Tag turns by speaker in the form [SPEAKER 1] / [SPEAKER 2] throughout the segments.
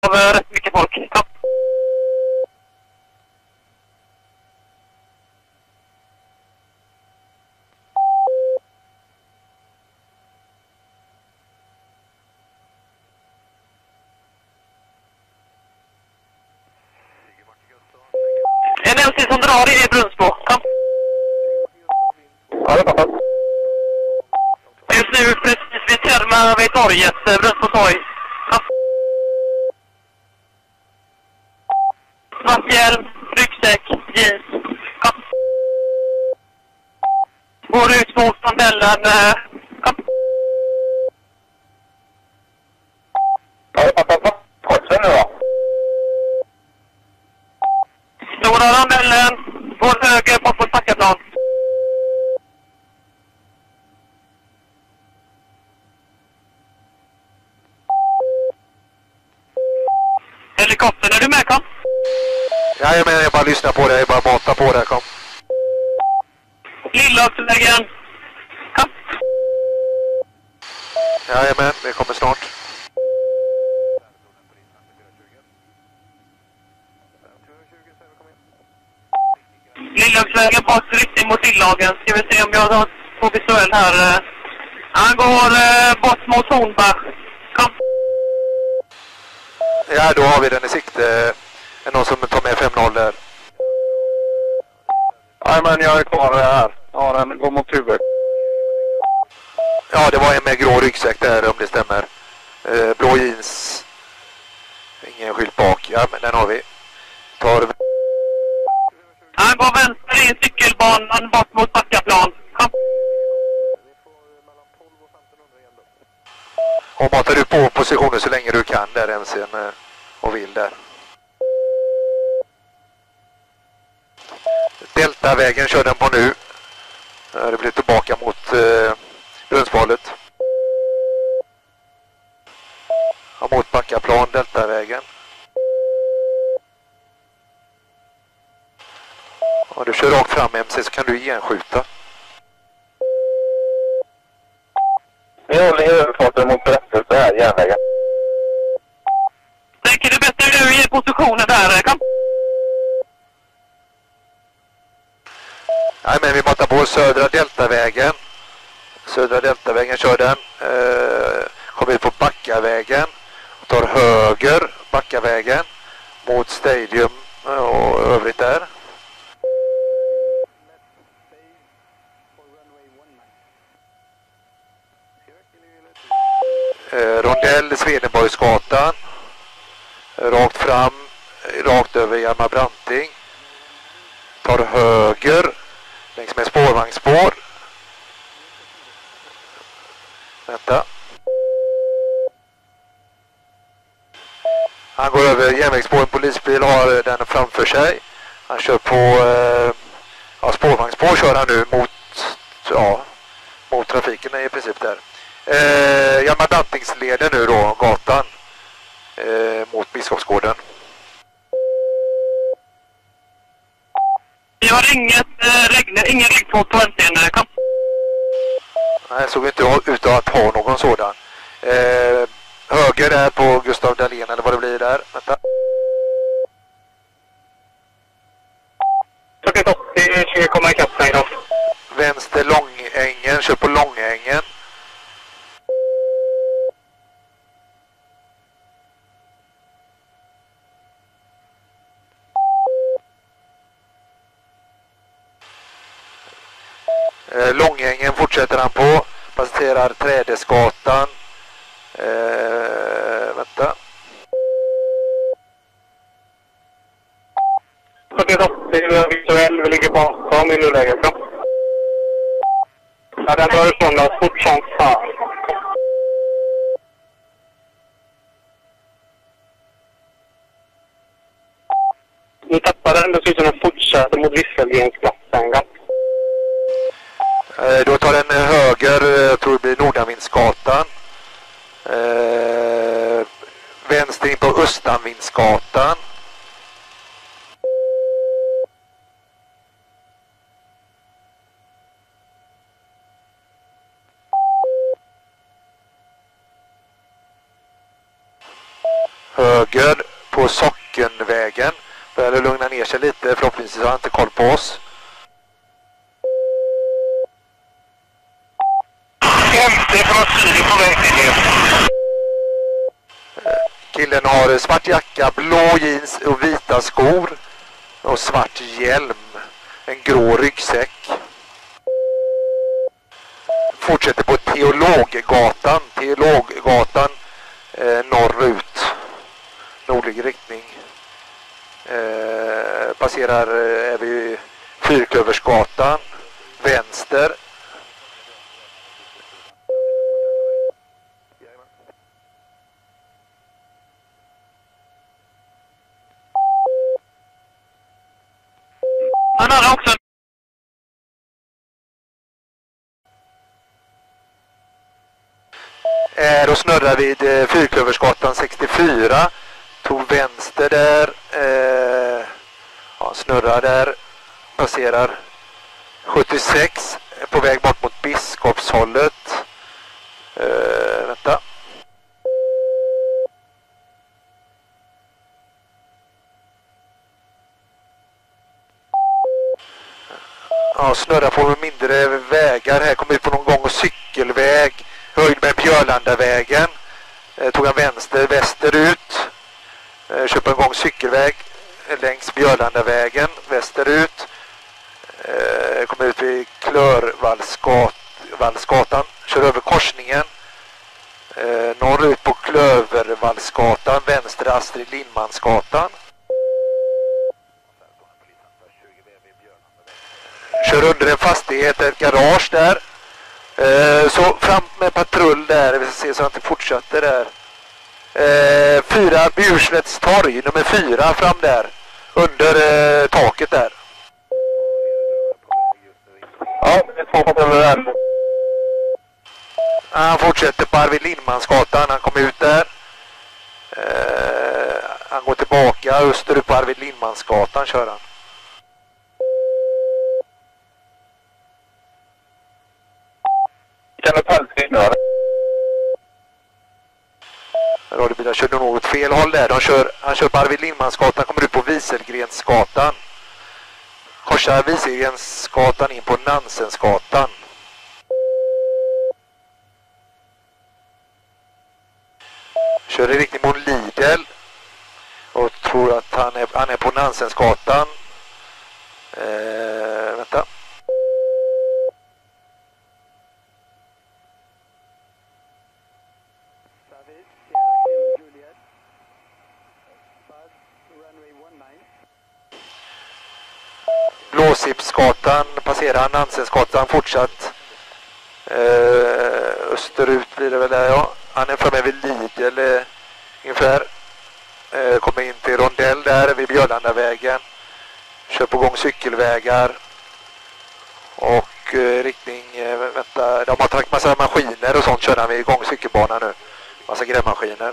[SPEAKER 1] rätt mycket folk. Ja. En MC som drar i Brunnsbo. Ja.
[SPEAKER 2] Ja, det är pappa.
[SPEAKER 1] Just nu precis vid Terma vid torget, Brunnsbo torg. Ja. Svart hjälm, ryggsäck, jeans. Ja. Går ut mot rondellen. Ja.
[SPEAKER 2] Ja, det är pappa. Kortsen nu då.
[SPEAKER 1] Stora rondellen, går höger bort mot Backaplan. Helikoptern, är du med, kom?
[SPEAKER 3] Jajamän, jag bara lyssnar på dig, jag bara matar på dig, kom.
[SPEAKER 1] Lillhagsvägen. Kom.
[SPEAKER 3] Jajamän, vi kommer snart.
[SPEAKER 1] Lillhagsvägen bak riktning mot Lillhagen. Ska vi se om jag har på visuell här. Han går bort mot Hornbach. Kom.
[SPEAKER 3] Ja, då har vi den i sikte. Är någon som tar med 5-0 där?
[SPEAKER 2] Jajamän, jag är kvar här. Ja, den går mot huvudet.
[SPEAKER 3] Ja, det var en med grå ryggsäck där, om det stämmer. Blå jeans. Ingen skylt bak. Ja, men den har vi. Tar...
[SPEAKER 1] Han går vänster in cykelbanan bort mot Backaplan. Kom.
[SPEAKER 3] Och matar du på positionen så länge du kan där, MC'n, och vill där. Deltavägen kör den på nu. Det blir tillbaka mot Brunnsvalet. Ja, mot Backaplan, Deltavägen. Ja, du kör rakt fram MC så kan du igenskjuta.
[SPEAKER 2] Vi håller i överfarten mot rättelse här, järnvägen.
[SPEAKER 1] Tänker du bättre nu i positionen där, kom.
[SPEAKER 3] Nej, men vi matar på Södra Deltavägen. Södra Deltavägen kör den. Kommer ut på Backavägen. Tar höger Backavägen mot Stadium och övrigt där. Rondell Swedenborgsgatan. Rakt fram, rakt över Hjalmar Branting. Tar höger längs med spårvagnsspår. Vänta. Han går över järnvägsspår, en polisbil har den framför sig. Han kör på spårvagnsspår kör han nu mot trafiken i princip där. Hjalmar Brantingsleden nu då, gatan mot Biskopsgården.
[SPEAKER 1] Vi har ingen ryggfot på MC'n, kom.
[SPEAKER 3] Nej, såg inte ut att ha någon sådan. Höger är på Gustav Dahlén eller vad det blir där. Vänta.
[SPEAKER 2] 40-80, 20 kommer ikapp mig då.
[SPEAKER 3] Vänster Långängen, kör på Långängen. Långängen fortsätter han på. Passerar Trädesgatan. Vänta.
[SPEAKER 2] 40-80, visuell, vi ligger bakom i nuläget då. Ja, den drar ifrån oss fort som fan. Nu tappar den, det ser ut som den fortsätter mot Visselgrensplatsen.
[SPEAKER 3] Då tar den höger, jag tror det blir Nordanvindsgatan. Vänster in på Östanvindsgatan. höger på Sockenvägen. Börjar lugna ner sig lite, förhoppningsvis har han inte koll på oss.
[SPEAKER 2] MC från Syd på väg till er.
[SPEAKER 3] Killen har svart jacka, blå jeans och vita skor och svart hjälm. En grå ryggsäck. Fortsätter på Teologgatan norrut. Nordlig riktning. Passerar vid Fyrklöversgatan vänster.
[SPEAKER 1] Han hade också
[SPEAKER 3] Då snurrar vid Fyrklöversgatan 64. Tog vänster där. Snurrar där. Passerar 76. På väg bort mot Biskopshållet. Vänta. Ja, snurrar på mindre vägar. Här kommer ut på någon gång och cykelväg. Höjd med Björlandavägen. Tog han vänster västerut. Köper en gång cykelväg längs Björlandavägen västerut. Kommer ut vid Klörvallsgatan. Kör över korsningen. Norrut på Klövervallsgatan. Vänster Astrid Lindmansgatan. Kör under en fastighet, ett garage där. Så fram med patrull där, vi ska se så att det fortsätter där. 4 Bjurslätts torg, nummer 4 fram där. Under taket där.
[SPEAKER 2] Ja, det är 2 patruller där.
[SPEAKER 3] Han fortsätter på Arvid Lindmansgatan, han kom ut där. Han går tillbaka österut på Arvid Lindmansgatan kör han. Radiobilar körde nog åt fel håll där. Han kör på Arvid Lindmansgatan, kommer ut på Wieselgrensgatan. Korsar Wieselgrensgatan in på Nansensgatan. Kör i riktning mot Lidl. Och tror att han är på Nansensgatan. Vänta. Blåsipsgatan passerar han, Nansensgatan fortsatt österut blir det väl där, ja. Han är framme vid Lidl ungefär. Kommer in till Rondell där vid Björlandavägen. Kör på gång cykelvägar. Och riktning, vänta, de har tagit massa maskiner och sånt kör han vid igång cykelbanan nu. Massa grävmaskiner.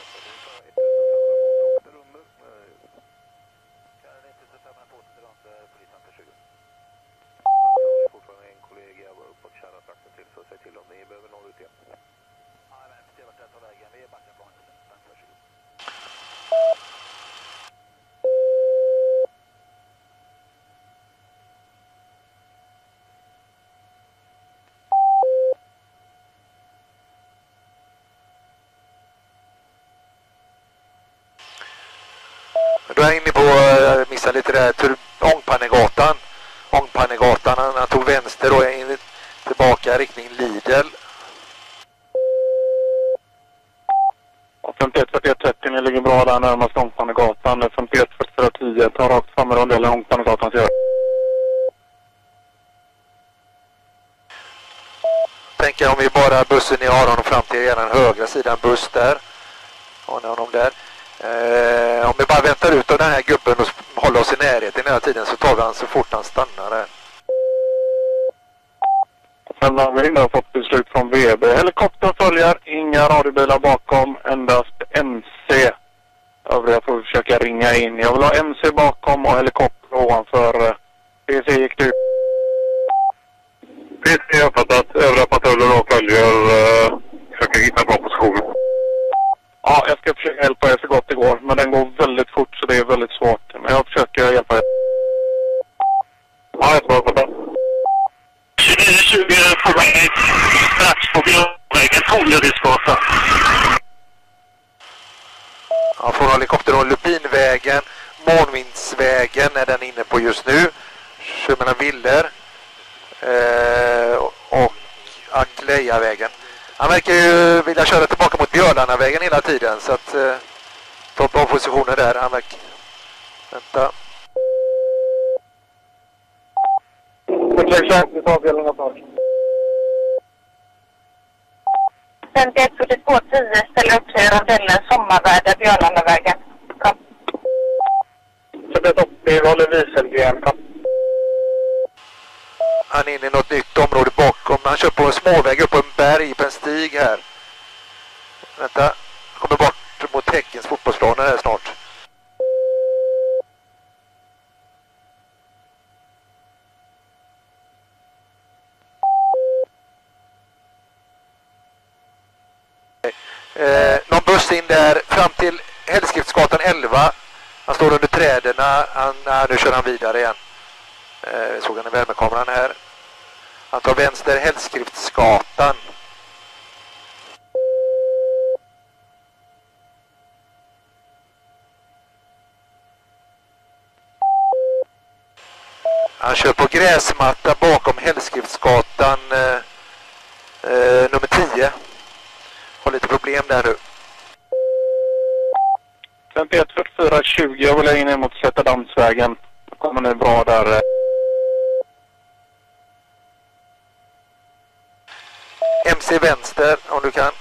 [SPEAKER 3] Då är jag inne på, missar lite där, Ångpannegatan. Han tog vänster och är in tillbaka riktning Lidl.
[SPEAKER 2] 51-41-30, ni ligger bra där närmast Ångpannegatan. 51-44-10, tar rakt fram med Rondell Ångpannegatan.
[SPEAKER 3] Tänker om vi bara bussen ni har honom fram till den högra sidan buss där. Har ni honom där. Om vi bara väntar ut av den här gubben och håller oss i närheten hela tiden så tar vi han så fort han stannar där.
[SPEAKER 2] Sen har vi inne fått beslut från VB. Helikoptern följer, inga radiobilar bakom, endast MC. Övriga får försöka ringa in. Jag vill ha MC bakom och helikopter ovanför. PC gick du. PC har fattat. Övriga patruller och följer. Försöker hitta bra position. Ja, jag ska försöka hjälpa er så gott det går. Men den går väldigt fort så det är väldigt svårt. Men jag försöker hjälpa er. Ja, jag svarar på det.
[SPEAKER 1] 2920 på väg strax på Björnvägen, Tollerisgatan.
[SPEAKER 3] Ja, från helikopter och Lupinvägen, Månvindsvägen är den inne på just nu. Kör mellan Viller och Aklejavägen. Han verkar ju vilja köra tillbaka mot Björlandavägen hela tiden så att ta bra positioner där. Han verkar... Vänta.
[SPEAKER 2] Vi tar bilen snart.
[SPEAKER 4] 514210 ställer upp sig i rondellen Sommarvärde, Björlandavägen. Kom.
[SPEAKER 2] Så det är upp, vi håller Wieselgren.
[SPEAKER 3] Han är inne i något nytt område bakom. Han kör på en småväg upp på en berg på en stig här. Vänta, kommer bort mot Häckens fotbollsplan här snart. Någon buss in där fram till Hällskriftsgatan 11. Han står under träden. Nu kör han vidare igen. Såg han i värmekameran här. Han tar vänster Hällskriftsgatan. Han kör på gräsmatta bakom Hällskriftsgatan nummer 10. Har lite problem där nu.
[SPEAKER 2] 514420, jag vill in mot Sätterdamsvägen. Det kommer nu bra där.
[SPEAKER 3] MC vänster om du kan.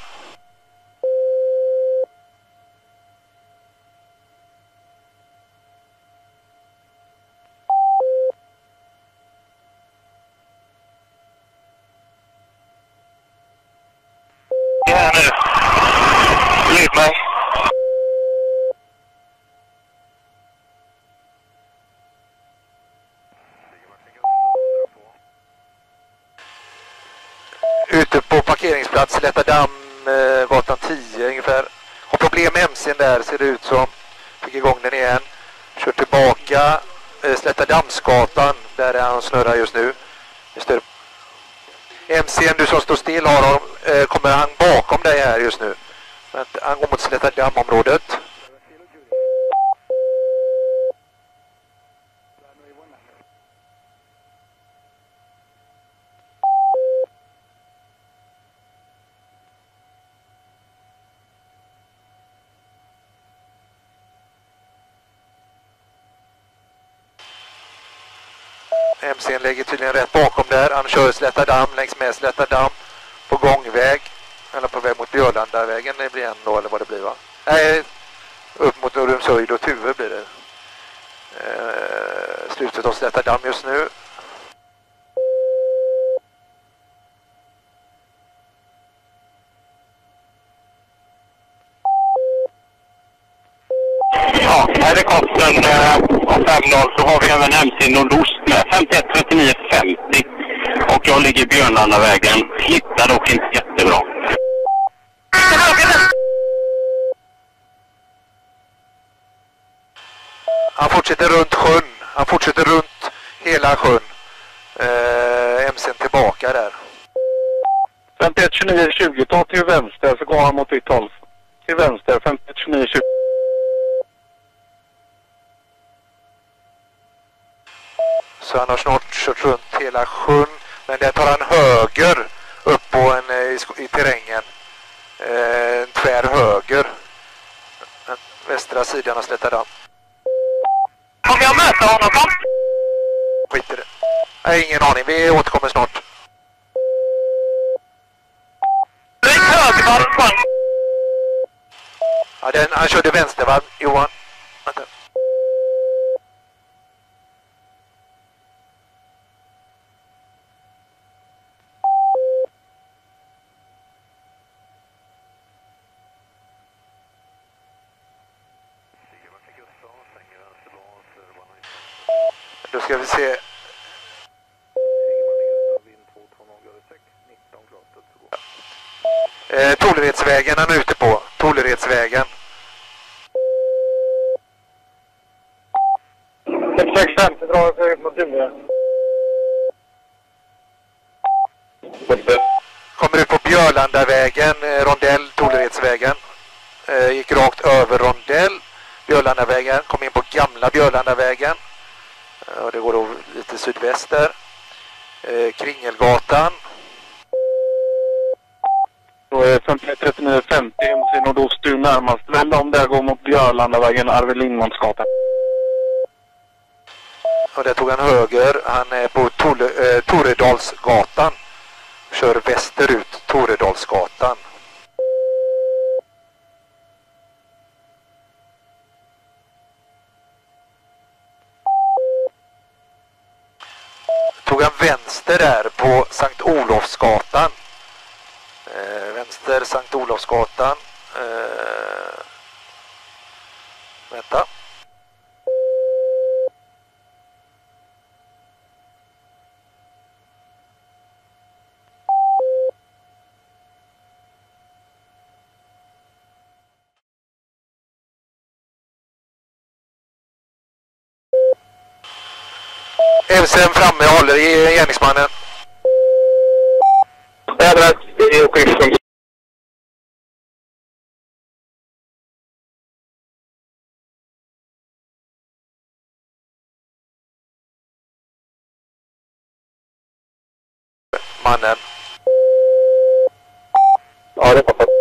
[SPEAKER 1] Ja, nu. Lyd mig.
[SPEAKER 3] Ute på parkeringsplats, Slättadamm, gatan 10 ungefär. Har problem med MC:n där, ser det ut som. Fick igång den igen. Kör tillbaka, Slättadammsgatan, där är han snurrar just nu. MC:n, du som står still, kommer han bakom dig här just nu. Han går mot Slättadammområdet. MC:n lägger tydligen rätt bakom där. Han kör Slättadamm längs med Slättadamm på gångväg. Eller på väg mot Björlandavägen det blir ändå, eller vad det blir va? Nej, upp mot Urumshöjd och Tuve blir det. Slutet av Slättadamm just nu.
[SPEAKER 1] Ja, helikoptern av 5-0 så har vi även MC nordost med 513950 och jag ligger i Björnlandavägen. Hittar dock inte jättebra.
[SPEAKER 3] Han fortsätter runt sjön. Han fortsätter runt hela sjön. MC:n tillbaka där.
[SPEAKER 2] 512920, ta till vänster så går han mot ditt håll. Till vänster, 512920.
[SPEAKER 3] Så han har snart kört runt hela sjön. Men där tar han höger upp på i terrängen. En tvär höger. Den västra sidan av Slättadamm.
[SPEAKER 1] Kommer jag möta honom?
[SPEAKER 3] Skit i det. Nej, ingen aning. Vi återkommer snart.
[SPEAKER 1] Lägg höger varv.
[SPEAKER 3] Ja, han körde vänster va, Johan? Vänta. Då ska vi se. Tolleredsvägen han är ute på. Toredsvägen.
[SPEAKER 2] 650 drar sig mot Umeå.
[SPEAKER 3] Kommer ut på Björlandavägen, rondell, Toredsvägen. Gick rakt över rondell, Björlandavägen, kom in på gamla Björlandavägen. Och det går då lite sydväster. Kringelgatan.
[SPEAKER 2] Då är 513950 MC nordost du närmast. Vänd om där, går mot Björlandavägen, Arvid Lindmansgatan.
[SPEAKER 3] Och där tog han höger. Han är på Toredalsgatan. Kör västerut, Toredalsgatan. Tog han vänster där på Sankt Olofsgatan. Vänster Sankt Olofsgatan. Vänta. Evsen framme, håller i gärningsmannen.
[SPEAKER 2] Det är skiften.
[SPEAKER 3] Mannen.
[SPEAKER 2] Ja, det är pappa.